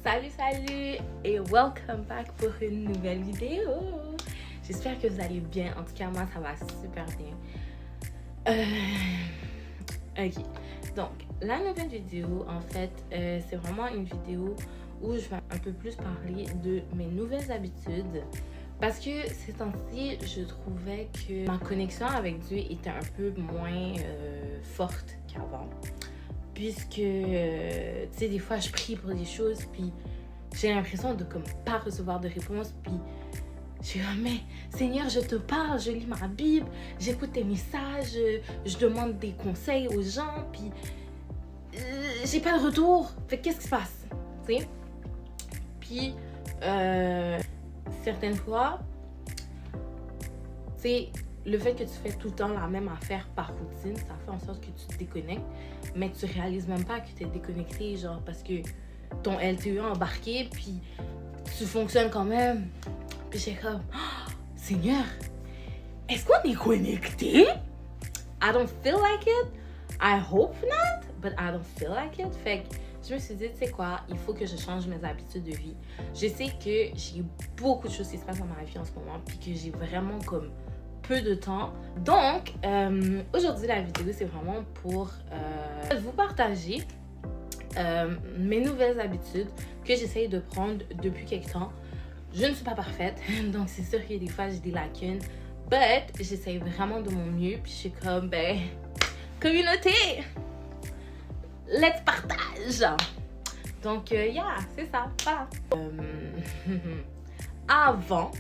Salut et welcome back pour une nouvelle vidéo. J'espère que vous allez bien. En tout cas, moi, ça va super bien. Ok. Donc, la nouvelle vidéo, en fait, c'est vraiment une vidéo où je vais un peu plus parler de mes nouvelles habitudes. Parce que ces temps-ci, je trouvais que ma connexion avec Dieu était un peu moins forte qu'avant. Puisque, tu sais, des fois, je prie pour des choses, puis j'ai l'impression de comme pas recevoir de réponse, puis je suis comme, mais Seigneur, je te parle, je lis ma Bible, j'écoute tes messages, je demande des conseils aux gens, puis j'ai pas de retour. Fait qu'est-ce qui se passe, tu sais? Puis, certaines fois, tu sais, le fait que tu fais tout le temps la même affaire par routine, ça fait en sorte que tu te déconnectes, mais tu réalises même pas que tu es déconnecté, genre parce que ton LTE a embarqué, puis tu fonctionnes quand même. Puis j'ai comme, oh, Seigneur, est-ce qu'on est connecté? I don't feel like it. I hope not, but I don't feel like it. Fait que je me suis dit, tu sais quoi, il faut que je change mes habitudes de vie. Je sais que j'ai beaucoup de choses qui se passent dans ma vie en ce moment, puis que j'ai vraiment comme peu de temps. Donc, aujourd'hui, la vidéo, c'est vraiment pour vous partager mes nouvelles habitudes que j'essaye de prendre depuis quelque temps. Je ne suis pas parfaite, donc c'est sûr que des fois, j'ai des lacunes. But, j'essaye vraiment de mon mieux. Puis je suis comme, ben, communauté, let's partage. Donc, yeah, c'est ça, voilà. Avant,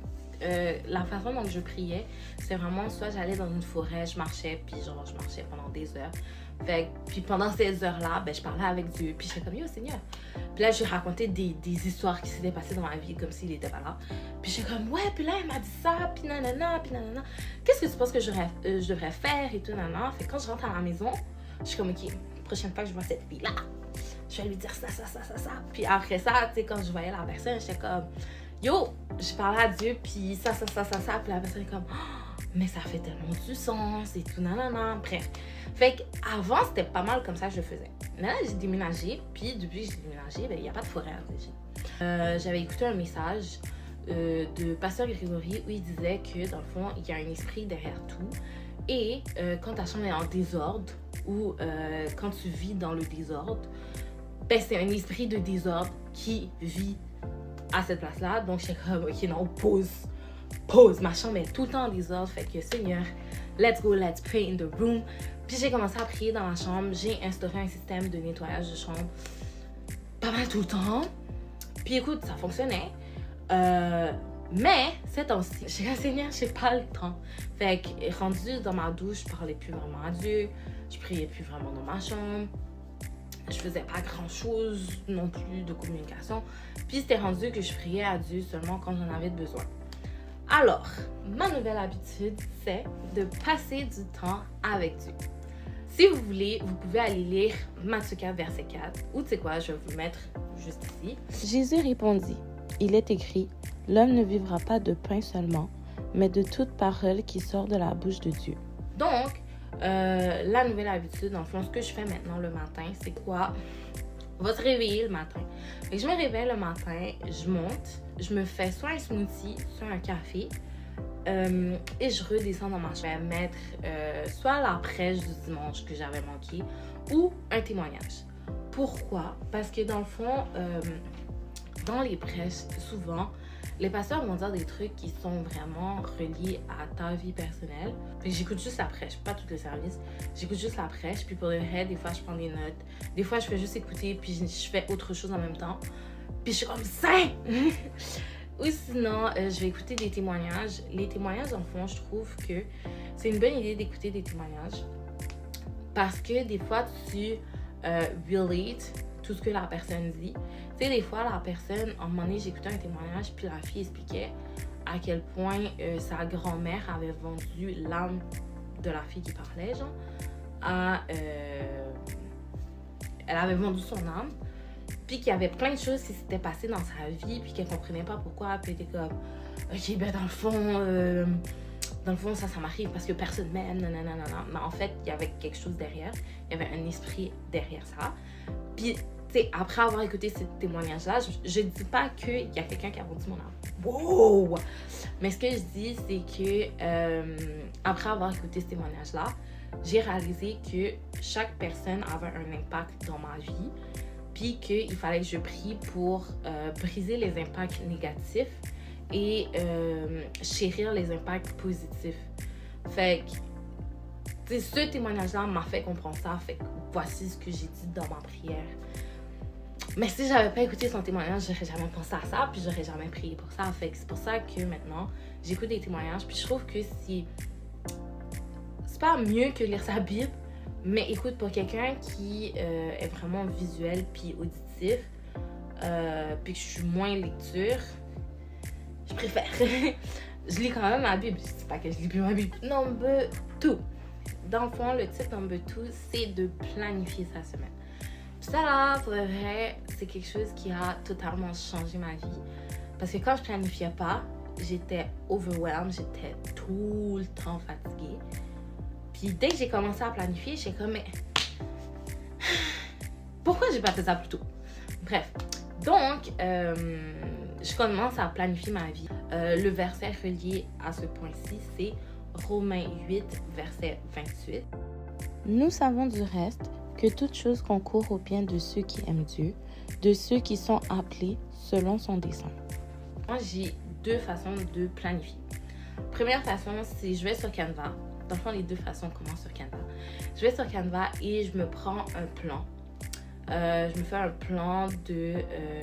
la façon dont je priais, c'est vraiment soit j'allais dans une forêt, je marchais, puis genre je marchais pendant des heures. Fait, puis pendant ces heures-là, ben, je parlais avec Dieu, puis j'étais comme, yo Seigneur. Puis là, je racontais des histoires qui s'étaient passées dans ma vie comme s'il était pas là. Puis j'étais comme, ouais, puis là, elle m'a dit ça, puis nanana, puis nanana. Qu'est-ce que tu penses que je devrais faire et tout, nanana. Fait quand je rentre à la maison, je suis comme, ok, prochaine fois que je vois cette fille-là, je vais lui dire ça. Puis après ça, tu sais, quand je voyais la personne, j'étais comme, yo, je parlais à Dieu, puis ça. Puis la personne est comme, oh, mais ça fait tellement du sens et tout, nanana. Bref. Fait qu'avant, c'était pas mal comme ça que je faisais. Là, j'ai déménagé, puis depuis que j'ai déménagé, ben, il n'y a pas de forêt à Régis. J'avais écouté un message de Pasteur Grégory où il disait que, dans le fond, il y a un esprit derrière tout. Et quand ta chambre est en désordre, ou quand tu vis dans le désordre, ben, c'est un esprit de désordre qui vit à cette place-là. Donc, j'étais comme, ok, non, pause. Ma chambre est tout le temps en désordre. Fait que, Seigneur, let's go, let's pray in the room. Puis j'ai commencé à prier dans ma chambre. J'ai instauré un système de nettoyage de chambre pas mal tout le temps. Puis écoute, ça fonctionnait. Mais ces temps-ci, j'ai dit, Seigneur, j'ai pas le temps. Fait que rendu dans ma douche, je parlais plus vraiment à Dieu. Je priais plus vraiment dans ma chambre. Je faisais pas grand-chose non plus de communication. Puis c'était rendu que je priais à Dieu seulement quand j'en avais besoin. Alors, ma nouvelle habitude, c'est de passer du temps avec Dieu. Si vous voulez, vous pouvez aller lire Matthieu 4, verset 4. Ou tu sais quoi, je vais vous le mettre juste ici. Jésus répondit, il est écrit, l'homme ne vivra pas de pain seulement, mais de toute parole qui sort de la bouche de Dieu. Donc, la nouvelle habitude, dans le fond, ce que je fais maintenant le matin, c'est quoi? On va se réveiller le matin. Et je me réveille le matin, je monte, je me fais soit un smoothie, soit un café. Et je redescends dans ma chambre. Je vais mettre soit la prêche du dimanche que j'avais manqué ou un témoignage. Pourquoi? Parce que dans le fond, dans les prêches, souvent, les pasteurs vont dire des trucs qui sont vraiment reliés à ta vie personnelle. Fait que j'écoute juste la prêche, pas tous les services. J'écoute juste la prêche, puis pour le reste, des fois, je prends des notes. Des fois, je fais juste écouter, puis je fais autre chose en même temps. Puis je suis comme ça! Ou sinon, je vais écouter des témoignages. Les témoignages, en fond, je trouve que c'est une bonne idée d'écouter des témoignages. Parce que des fois, tu relate tout ce que la personne dit. Tu sais, des fois, la personne, en un moment donné, j'écoutais un témoignage, puis la fille expliquait à quel point sa grand-mère avait vendu l'âme de la fille qui parlait, genre, à... elle avait vendu son âme. Puis qu'il y avait plein de choses qui s'étaient passées dans sa vie, puis qu'elle comprenait pas pourquoi. Puis elle était comme, ok, ben dans le fond, ça m'arrive parce que personne m'aime, nanana. Mais en fait, il y avait quelque chose derrière. Il y avait un esprit derrière ça. Puis, tu sais, après avoir écouté ce témoignage-là, je dis pas qu'il y a quelqu'un qui a vendu mon âme. Wow! Mais ce que je dis, c'est que après avoir écouté ce témoignage-là, j'ai réalisé que chaque personne avait un impact dans ma vie, puis qu'il fallait que je prie pour briser les impacts négatifs et chérir les impacts positifs. Fait que ce témoignage-là m'a fait comprendre ça. Fait que voici ce que j'ai dit dans ma prière. Mais si j'avais pas écouté son témoignage, j'aurais jamais pensé à ça, puis j'aurais jamais prié pour ça. Fait que c'est pour ça que maintenant, j'écoute des témoignages, puis je trouve que c'est pas mieux que lire sa Bible, mais écoute, pour quelqu'un qui est vraiment visuel puis auditif, puis que je suis moins lecture, je préfère. Je lis quand même ma Bible. Je dis pas que je lis plus ma Bible. Number 2. Dans le fond, le type number 2, c'est de planifier sa semaine. Puis ça là, pour vrai, c'est quelque chose qui a totalement changé ma vie. Parce que quand je planifiais pas, j'étais overwhelmed, j'étais tout le temps fatiguée. Puis dès que j'ai commencé à planifier, j'étais comme, mais pourquoi j'ai pas fait ça plus tôt? Bref, donc, je commence à planifier ma vie. Le verset relié à ce point-ci, c'est Romains 8, verset 28. Nous savons du reste que toute chose concourt au bien de ceux qui aiment Dieu, de ceux qui sont appelés selon son dessein. Moi, j'ai deux façons de planifier. Première façon, c'est je vais sur Canva. Dans le fond, les deux façons commencent sur Canva. Je vais sur Canva et je me prends un plan. Je me fais un plan de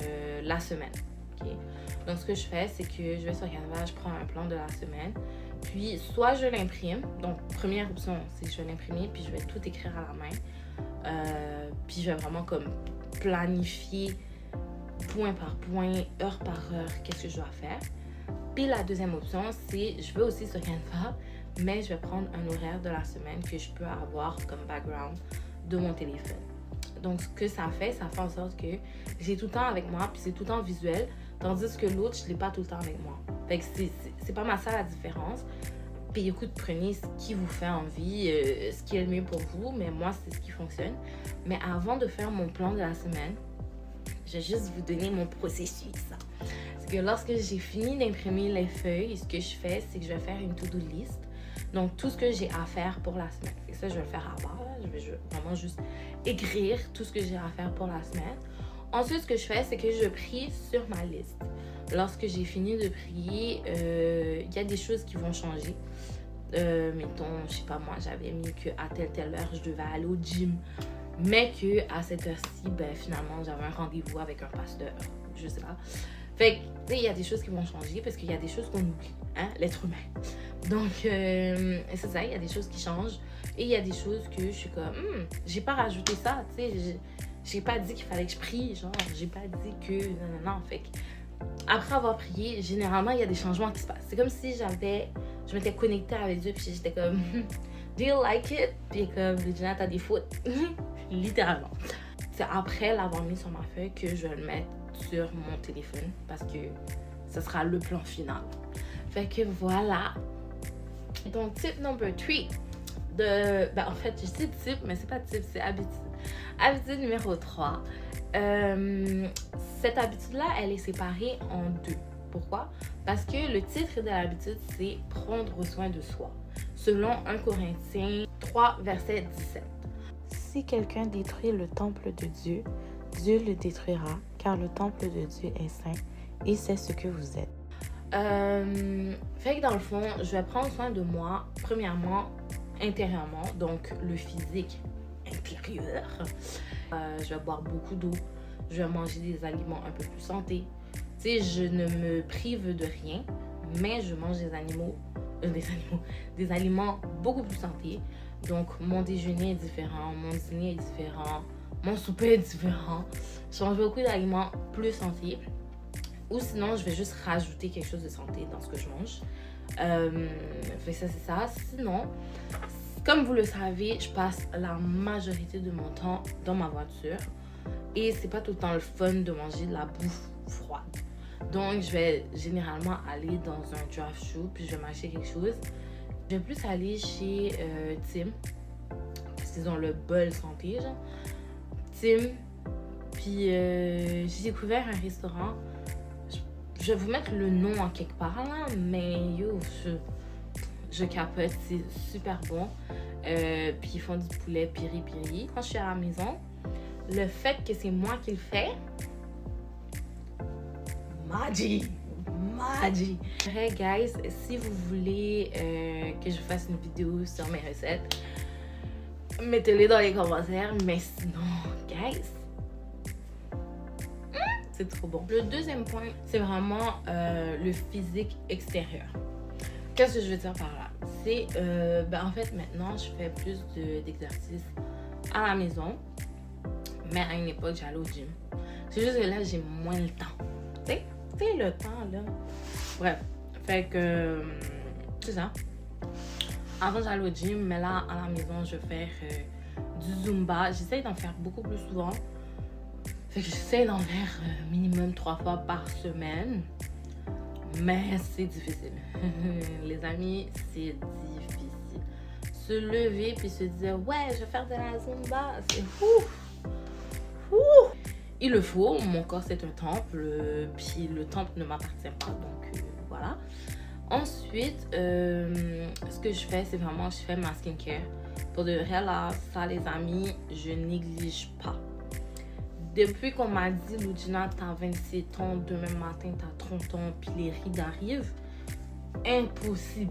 la semaine. Okay? Donc, ce que je fais, c'est que je vais sur Canva, je prends un plan de la semaine. Puis, soit je l'imprime. Donc, première option, c'est que je vais l'imprimer puis je vais tout écrire à la main. Puis, je vais vraiment comme planifier point par point, heure par heure, qu'est-ce que je dois faire. Puis, la deuxième option, c'est je vais aussi sur Canva, mais je vais prendre un horaire de la semaine que je peux avoir comme background de mon téléphone. Donc, ce que ça fait en sorte que j'ai tout le temps avec moi, puis c'est tout le temps visuel, tandis que l'autre, je ne l'ai pas tout le temps avec moi. Fait que c'est pas mal ça la différence. Puis écoute, prenez ce qui vous fait envie, ce qui est le mieux pour vous, mais moi, c'est ce qui fonctionne. Mais avant de faire mon plan de la semaine, je vais juste vous donner mon processus. Parce que lorsque j'ai fini d'imprimer les feuilles, ce que je fais, c'est que je vais faire une to-do list. Donc, tout ce que j'ai à faire pour la semaine. Et ça, je vais le faire à part. Je vais vraiment juste écrire tout ce que j'ai à faire pour la semaine. Ensuite, ce que je fais, c'est que je prie sur ma liste. Lorsque j'ai fini de prier, il y a des choses qui vont changer. Mettons, je sais pas moi, j'avais mis qu'à telle heure, je devais aller au gym. Mais qu'à cette heure-ci, ben, finalement, j'avais un rendez-vous avec un pasteur. Je sais pas. Fait que, tu sais, il y a des choses qui vont changer parce qu'il y a des choses qu'on oublie, hein, l'être humain. Donc, c'est ça, il y a des choses qui changent. Et il y a des choses que je suis comme, j'ai pas rajouté ça, tu sais, j'ai pas dit qu'il fallait que je prie, genre, j'ai pas dit que, non. Fait que, après avoir prié, généralement, il y a des changements qui se passent. C'est comme si je m'étais connectée avec Dieu, puis j'étais comme, do you like it? Puis comme, Regina, t'as des fautes. Littéralement. C'est après l'avoir mis sur ma feuille que je vais le mettre sur mon téléphone parce que ce sera le plan final. Fait que voilà. Donc, tip number 3 en fait, je dis type, mais c'est pas type, c'est habitude. Habitude numéro 3. Cette habitude-là, elle est séparée en deux. Pourquoi? Parce que le titre de l'habitude, c'est « Prendre soin de soi », selon 1 Corinthiens 3, verset 17. Si quelqu'un détruit le temple de Dieu, Dieu le détruira, car le temple de Dieu est saint, et c'est ce que vous êtes. Fait que dans le fond, je vais prendre soin de moi, premièrement, intérieurement, donc le physique intérieur. Je vais boire beaucoup d'eau, je vais manger des aliments un peu plus santé. Tu sais, je ne me prive de rien, mais je mange des aliments beaucoup plus santé. Donc, mon déjeuner est différent, mon dîner est différent, mon souper est différent. Je mange beaucoup d'aliments plus santé. Ou sinon, je vais juste rajouter quelque chose de santé dans ce que je mange. Fait que ça, c'est ça. Sinon, comme vous le savez, je passe la majorité de mon temps dans ma voiture. Et c'est pas tout le temps le fun de manger de la bouffe froide. Donc, je vais généralement aller dans un drive-thru, puis je vais m'acheter quelque chose. Je vais plus aller chez Tim, parce qu'ils ont le bol santé, genre. Tim, puis Puis j'ai découvert un restaurant. Je vais vous mettre le nom en quelque part là, mais yo, je capote, c'est super bon. Puis ils font du poulet piri-piri. Quand je suis à la maison, le fait que c'est moi qui le fais, magie! Vrai, guys, si vous voulez que je fasse une vidéo sur mes recettes, mettez-les dans les commentaires. Mais sinon, guys, c'est trop bon. Le deuxième point, c'est vraiment le physique extérieur. Qu'est-ce que je veux dire par là? C'est, en fait, maintenant, je fais plus d'exercices à la maison. Mais à une époque, j'allais au gym. C'est juste que là, j'ai moins le temps. Tu sais, le temps, là. Bref. Fait que, c'est ça. Avant, j'allais au gym, mais là, à la maison, je vais faire du Zumba. J'essaie d'en faire beaucoup plus souvent. Fait que j'essaie d'en faire minimum 3 fois par semaine. Mais c'est difficile. Les amis, c'est difficile. Se lever puis se dire, ouais, je vais faire de la Zumba. C'est fou. Il le faut. Mon corps, c'est un temple. Puis le temple ne m'appartient pas. Donc, voilà. Ensuite, ce que je fais, c'est vraiment, je fais ma skincare. Pour de vrai, là, ça, les amis, je néglige pas. Depuis qu'on m'a dit, Ludgina, t'as 27 ans, demain matin, t'as 30 ans, puis les rides arrivent, impossible.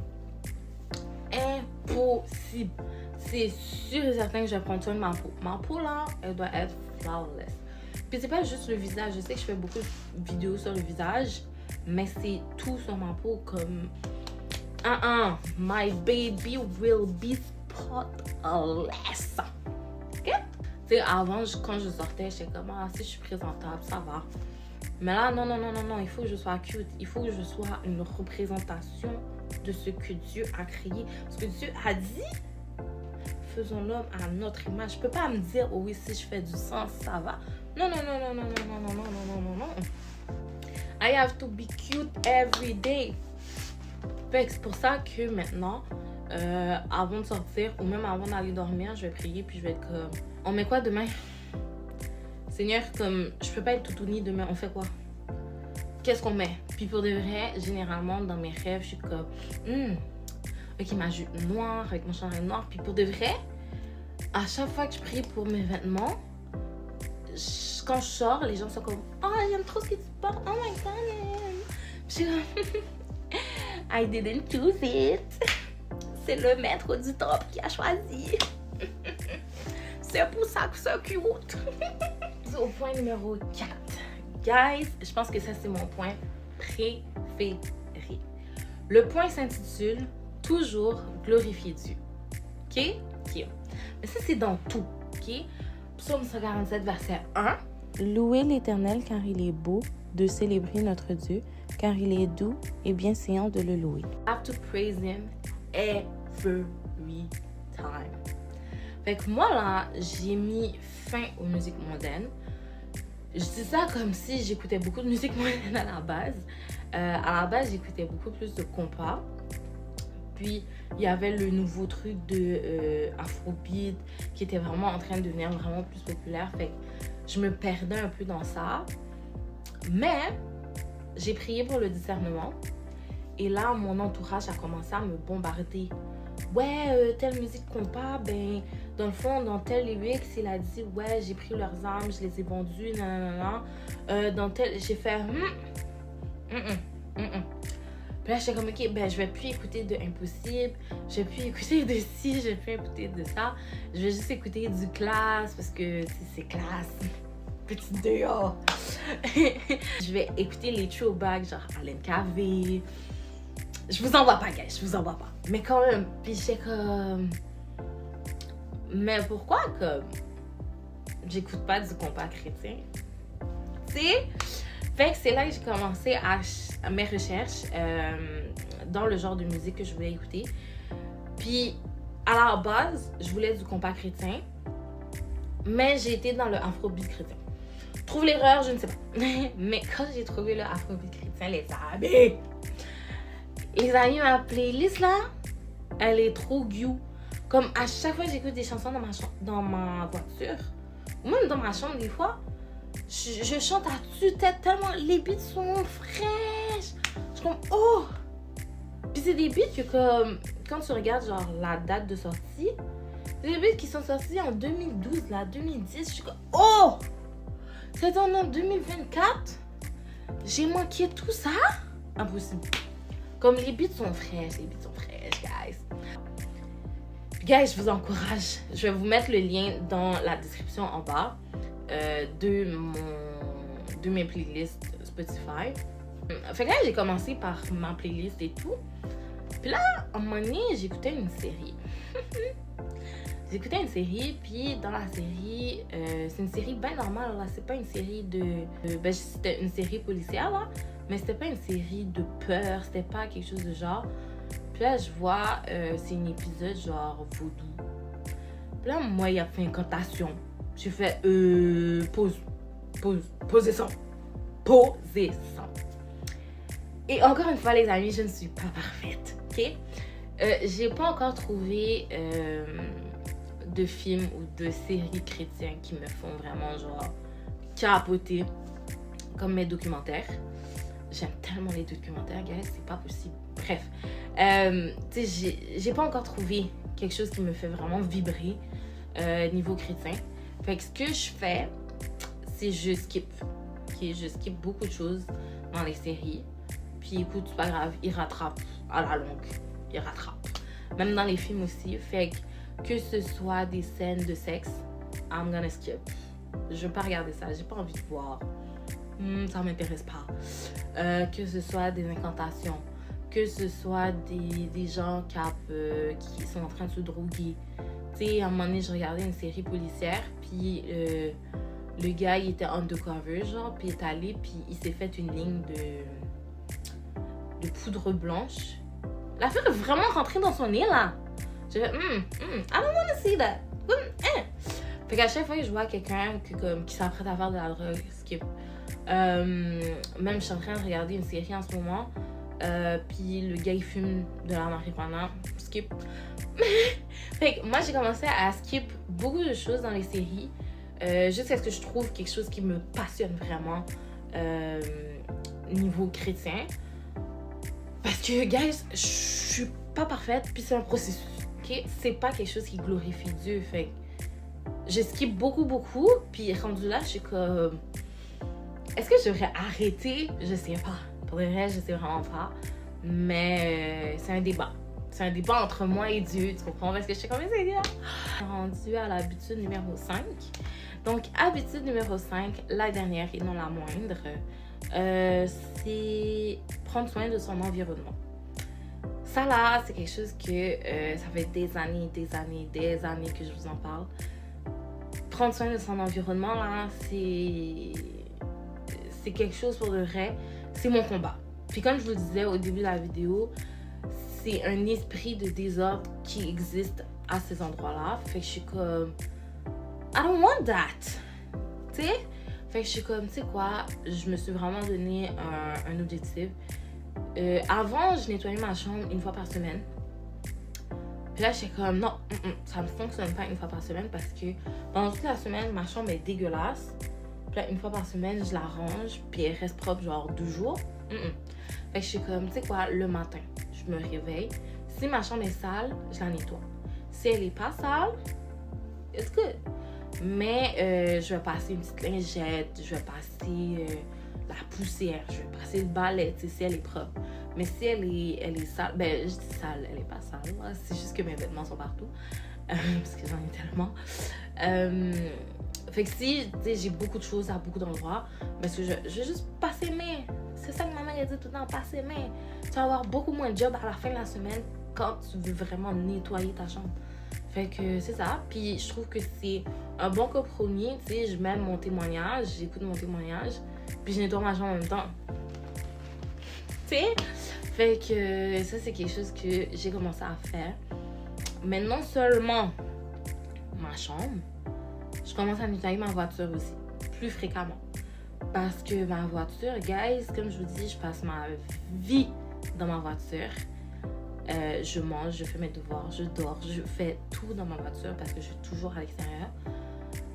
Impossible. C'est sûr et certain que je vais prendre soin de ma peau. Ma peau, là, elle doit être flawless. Puis c'est pas juste le visage. Je sais que je fais beaucoup de vidéos sur le visage, mais c'est tout sur ma peau comme... my baby will be spotless. OK? Tu sais, avant, quand je sortais, j'étais comme, si je suis présentable, ça va. Mais là, non, il faut que je sois cute. Il faut que je sois une représentation de ce que Dieu a créé. Ce que Dieu a dit, faisons l'homme à notre image. Je peux pas me dire, oh oui, si je fais du sang, ça va. Non. I have to be cute every day. Fait que c'est pour ça que maintenant, avant de sortir ou même avant d'aller dormir, je vais prier puis je vais être comme, on met quoi demain? Seigneur, comme, je peux pas être tout uni demain, on fait quoi? Qu'est-ce qu'on met? Puis pour de vrai, généralement, dans mes rêves, je suis comme, ok, ma jupe noire avec mon chandail noir. Puis pour de vrai, à chaque fois que je prie pour mes vêtements, quand je sors, les gens sont comme, oh, j'aime trop ce que tu portes, oh my god. Je suis comme, I didn't choose it. C'est le maître du temple qui a choisi. C'est pour ça que c'est cute. Au point numéro 4. Guys, je pense que ça, c'est mon point préféré. Le point s'intitule « Toujours glorifier Dieu ». OK? Mais ça, c'est dans tout. OK? Psaume 147, verset 1. Louez l'Éternel car il est beau de célébrer notre Dieu, car il est doux et bienséant de le louer. I have to praise him every time. Fait que moi, là, j'ai mis fin aux musiques mondaines. Je dis ça comme si j'écoutais beaucoup de musique mondaine à la base. À la base, j'écoutais beaucoup plus de compas. Puis, il y avait le nouveau truc de Afrobeat qui était vraiment en train de devenir vraiment plus populaire. Fait que je me perdais un peu dans ça. Mais, j'ai prié pour le discernement. Et là, mon entourage a commencé à me bombarder. Ouais, telle musique compas, ben, dans le fond, dans tel lyrics, il a dit, ouais, j'ai pris leurs âmes, je les ai vendues, nanana. Dans tel, j'ai fait, Puis là, j'étais comme, ok, ben, je vais plus écouter de Impossible, je vais plus écouter de ci, je vais plus écouter de ça. Je vais juste écouter du classe, parce que c'est classe. Petit dehors. Je vais écouter les throwbacks, genre Alain KV. Je vous envoie pas, guys, je vous envoie pas. Mais quand même, puis j'étais comme... Mais pourquoi comme... J'écoute pas du compas chrétien? Tu sais? Fait que c'est là que j'ai commencé à mes recherches dans le genre de musique que je voulais écouter. Puis, à la base, je voulais du compas chrétien. Mais j'ai été dans le afrobeat chrétien. Trouve l'erreur, je ne sais pas. Mais quand j'ai trouvé le afrobeat chrétien, les amis, ma playlist là, elle est trop gueu. Comme à chaque fois que j'écoute des chansons dans ma voiture, ou même dans ma chambre des fois, Je chante à tue-tête tellement les beats sont fraîches. Je suis comme, oh! Puis c'est des beats que comme, quand tu regardes genre la date de sortie, c'est des beats qui sont sortis en 2012, là, 2010. Je suis comme, oh! C'est en 2024? J'ai manqué tout ça? Impossible. Comme les beats sont fraîches, guys. Guys, je vous encourage. Je vais vous mettre le lien dans la description en bas de mes playlists Spotify. Fait que là, j'ai commencé par ma playlist et tout. Puis là, à un moment donné, j'écoutais une série. J'écoutais une série, puis dans la série, c'est une série bien normale, là. C'est pas une série ben, c'était une série policière, là. Mais c'était pas une série de peur, c'était pas quelque chose de genre. Puis là, je vois, c'est un épisode genre vaudou. Puis là, moi, il a fait incantation. J'ai fait, posez ça. Et encore une fois, les amis, je ne suis pas parfaite, ok? J'ai pas encore trouvé de films ou de séries chrétiennes qui me font vraiment genre capoter comme mes documentaires. J'aime tellement les documentaires, guys, c'est pas possible. Bref, tu sais, j'ai pas encore trouvé quelque chose qui me fait vraiment vibrer niveau chrétien. Fait que ce que je fais, c'est je skip. Okay? Je skip beaucoup de choses dans les séries. Puis écoute, c'est pas grave, il rattrape à la longue. Il rattrape. Même dans les films aussi. Fait que ce soit des scènes de sexe, I'm gonna skip. Je veux pas regarder ça, j'ai pas envie de voir. Ça m'intéresse pas. Que ce soit des incantations, que ce soit des gens qui sont en train de se droguer. Tu sais, à un moment donné, je regardais une série policière, puis le gars, il était undercover, genre, puis il est allé, puis il s'est fait une ligne de poudre blanche. L'affaire est vraiment rentrée dans son nez, là. J'ai fait, I don't want to see that. Fait qu'à chaque fois que je vois quelqu'un qui s'apprête à faire de la drogue, skip. Même je suis en train de regarder une série en ce moment, puis le gars il fume de la marijuana, skip. Fait que moi j'ai commencé à skip beaucoup de choses dans les séries, jusqu'à ce que je trouve quelque chose qui me passionne vraiment niveau chrétien. Parce que guys, je suis pas parfaite, puis c'est un processus, ok? C'est pas quelque chose qui glorifie Dieu, fait que je skip beaucoup, puis rendu là, je suis comme... Est-ce que je devrais arrêter? Je sais pas. Pour le reste, je sais vraiment pas. Mais c'est un débat. C'est un débat entre moi et Dieu, tu comprends? Parce que je sais comment c'est bien. Rendu à l'habitude numéro 5. Donc, habitude numéro 5, la dernière et non la moindre, c'est prendre soin de son environnement. Ça là, c'est quelque chose que ça fait des années que je vous en parle. Prendre soin de son environnement, là, c'est quelque chose pour le vrai. C'est mon combat. Puis comme je vous le disais au début de la vidéo, c'est un esprit de désordre qui existe à ces endroits-là. Fait que je suis comme... I don't want that. Tu sais? Fait que je suis comme, tu sais quoi? Je me suis vraiment donné un objectif. Avant, je nettoyais ma chambre une fois par semaine. Puis là, j'étais comme, non, ça ne fonctionne pas une fois par semaine parce que pendant toute la semaine, ma chambre est dégueulasse. Puis là, une fois par semaine, je la range, puis elle reste propre genre 2 jours. Fait que je suis comme, tu sais quoi, le matin, je me réveille. Si ma chambre est sale, je la nettoie. Si elle est pas sale, it's good. Mais je vais passer une petite lingette, je vais passer la poussière, je vais passer le balai, tu sais, si elle est propre. Mais si elle est sale, ben je dis sale, elle est pas sale, c'est juste que mes vêtements sont partout. Parce que j'en ai tellement. Fait que si j'ai beaucoup de choses à beaucoup d'endroits, parce que je vais juste passer mes. C'est ça que ma mère a dit tout le temps, passer mes. Tu vas avoir beaucoup moins de job à la fin de la semaine quand tu veux vraiment nettoyer ta chambre. Fait que c'est ça. Puis je trouve que c'est un bon compromis. Tu sais, je mets mon témoignage, j'écoute mon témoignage, puis je nettoie ma chambre en même temps. Tu sais? Fait que ça, c'est quelque chose que j'ai commencé à faire. Mais non seulement ma chambre, je commence à nettoyer ma voiture aussi, plus fréquemment. Parce que ma voiture, guys, comme je vous dis, je passe ma vie dans ma voiture. Je mange, je fais mes devoirs, je dors, je fais tout dans ma voiture parce que je suis toujours à l'extérieur.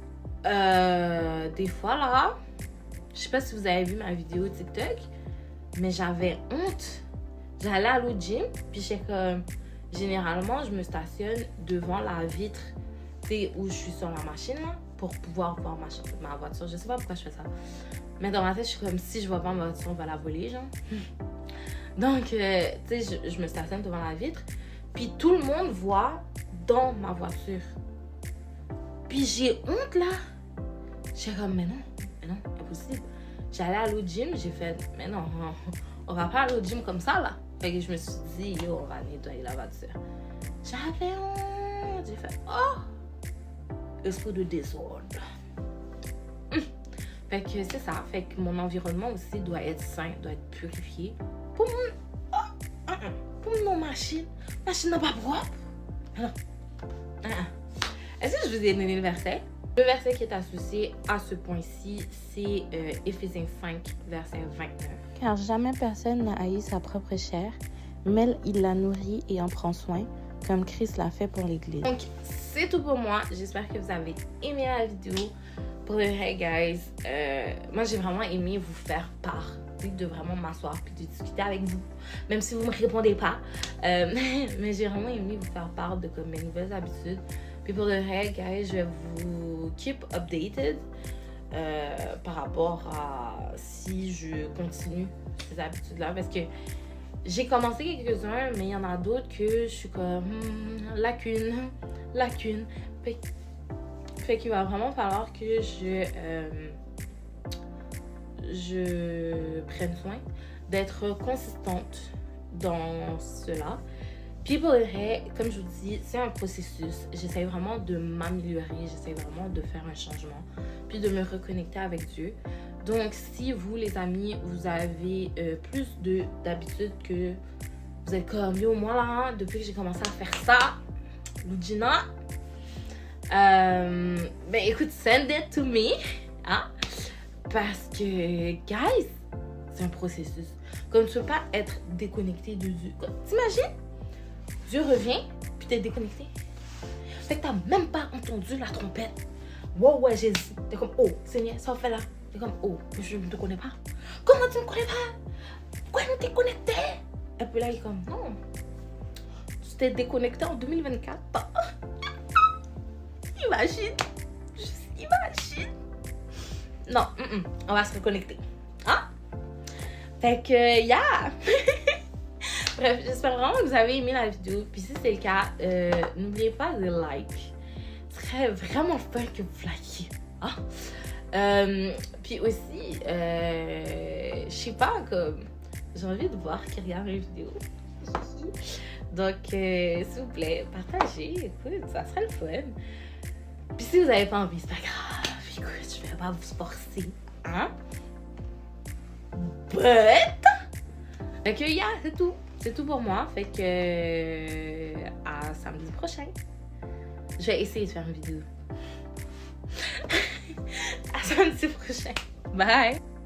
Des fois, là, je sais pas si vous avez vu ma vidéo TikTok, mais j'avais honte. J'allais à l'autre gym, puis je sais que généralement, je me stationne devant la vitre, tu sais, où je suis sur la machine, là, pour pouvoir voir ma voiture. Je sais pas pourquoi je fais ça. Mais dans ma tête, je suis comme, si je vois pas ma voiture, on va la voler, genre. Donc, tu sais, je me stationne devant la vitre, puis tout le monde voit dans ma voiture. Puis j'ai honte, là. J'ai comme, mais non, impossible. J'allais à l'autre gym, j'ai fait, mais non, on va pas à l'autre gym comme ça, là. Fait que je me suis dit, yo, on va nettoyer la voiture. J'avais honte. J'ai fait, oh, esprit de désordre. Fait que c'est ça. Fait que mon environnement aussi doit être sain, doit être purifié. Pour mon machine. Machine n'est pas propre. Non. Est-ce que je vous ai donné le verset? Le verset qui est associé à ce point-ci, c'est Éphésiens 5, verset 29. Car jamais personne n'a haï sa propre chair, mais il la nourrit et en prend soin, comme Christ l'a fait pour l'Église. Donc, c'est tout pour moi. J'espère que vous avez aimé la vidéo. Pour le hey guys, moi j'ai vraiment aimé vous faire part, de vraiment m'asseoir puis de discuter avec vous, même si vous ne me répondez pas. Mais j'ai vraiment aimé vous faire part de comme, mes nouvelles habitudes. Puis pour le hey guys, je vais vous keep updated par rapport à si je continue ces habitudes-là. Parce que j'ai commencé quelques-uns, mais il y en a d'autres que je suis comme lacune. Fait qu'il va vraiment falloir que je prenne soin d'être consistante dans cela. Puis pour le reste, comme je vous dis, c'est un processus. J'essaie vraiment de m'améliorer, j'essaie vraiment de faire un changement, puis de me reconnecter avec Dieu. Donc, si vous, les amis, vous avez plus d'habitudes que vous êtes comme, yo, moi là, depuis que j'ai commencé à faire ça, Lugina, ben écoute, send it to me, hein? Parce que, guys, c'est un processus. Comme tu peux pas être déconnecté de Dieu. T'imagines? Dieu revient, puis t'es déconnecté. Fait que t'as même pas entendu la trompette. Wow, ouais, Jésus. T'es comme, oh, Seigneur, ça fait là. T'es comme, oh, je ne te connais pas. Comment tu me connais pas? Pourquoi nous t'es connecté? Et puis là, il est comme, non. Tu t'es déconnecté en 2024. Imagine. Juste imagine. Non, on va se reconnecter. Hein? Fait que, yeah. Bref, j'espère vraiment que vous avez aimé la vidéo. Puis si c'est le cas, n'oubliez pas de like. Ce serait vraiment fun que vous likiez. Hein? Puis aussi, je sais pas, comme j'ai envie de voir qui regarde les vidéos. Donc, s'il vous plaît, partagez. Écoute, ça serait le fun. Puis si vous n'avez pas envie, c'est pas grave. Écoute, je vais pas vous forcer. Hein? But... Fait que, yeah, c'est tout. C'est tout pour moi. Fait que... à samedi prochain. Je vais essayer de faire une vidéo. À samedi prochain. Bye!